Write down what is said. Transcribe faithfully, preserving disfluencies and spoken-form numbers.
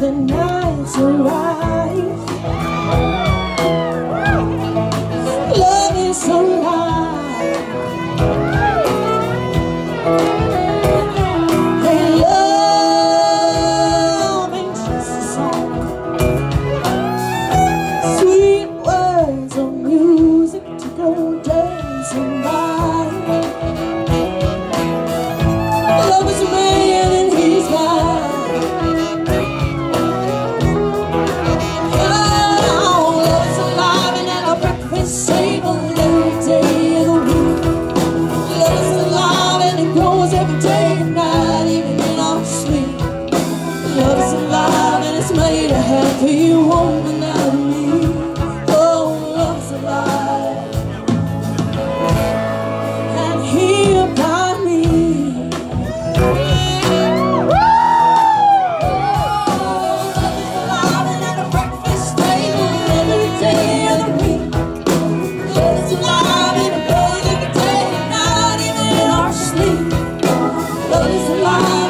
the nights arrive. Love is alive. Hey, love ain't just a song. Sweet words of music to go dancing by. Love is a man and he's mine. Oh, love is alive and at our breakfast table every day of the week. Love is alive and it grows every day and night, even in our sleep. Love is alive and it's made a happy woman out of me. Oh, love is alive and here by me. Love is alive.